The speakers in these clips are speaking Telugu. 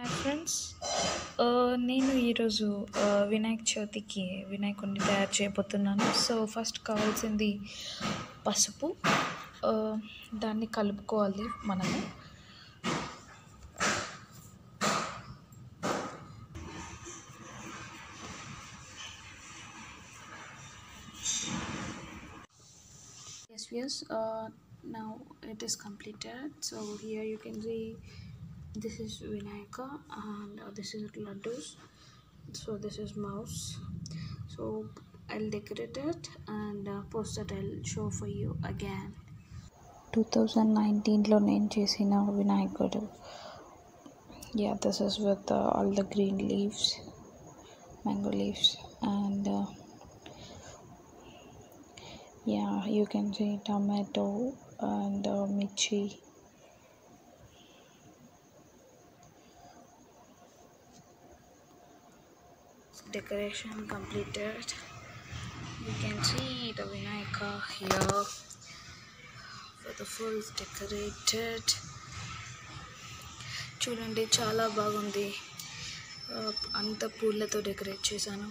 హాయ్ ఫ్రెండ్స్, నేను ఈరోజు వినాయక చవితికి వినాయకుడిని తయారు చేయబోతున్నాను. సో ఫస్ట్ కావాల్సింది పసుపు, దాన్ని కలుపుకోవాలి మనము. Yes, now it is completed. So here you can see this is Vinayaka and this is laddus. So this is mouse. So I'll decorate it and post that I'll show for you again. 2019లో నేను చేసిన వినాయకుడు. Yeah, this is with all the green leaves, mango leaves, and yeah, you can see tomato and mirchi. Decoration completed. You can see the Vinayaka here for the full decorated. చూడండి, చాలా బాగుంది. అంత పూలతో డెకరేట్ చేశాను.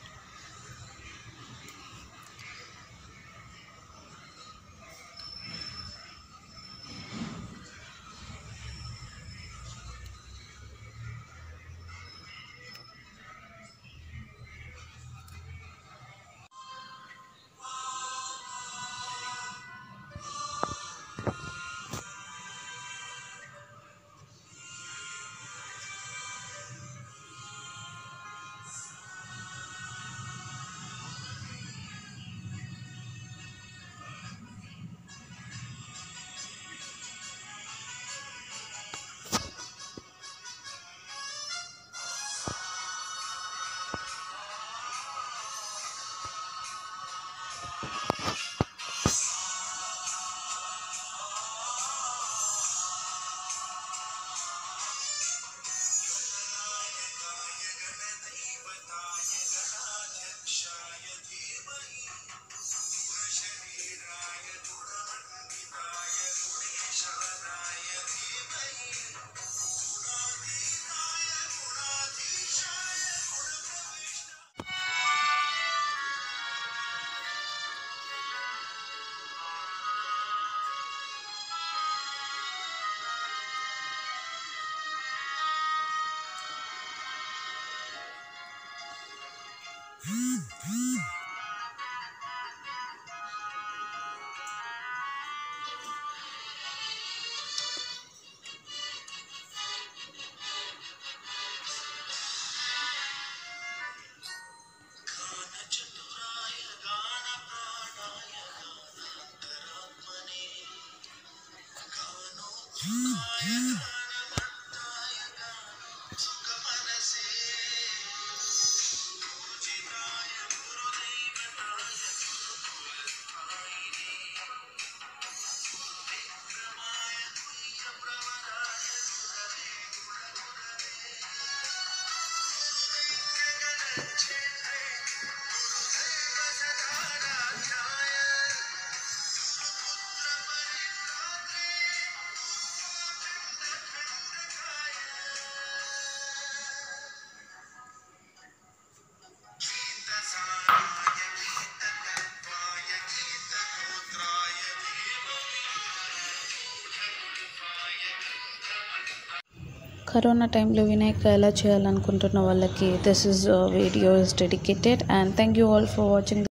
కరోనా టైంలో వినాయక ఎలా చేయాలనుకుంటున్న వాళ్ళకి this is video is dedicated, and thank you all for watching.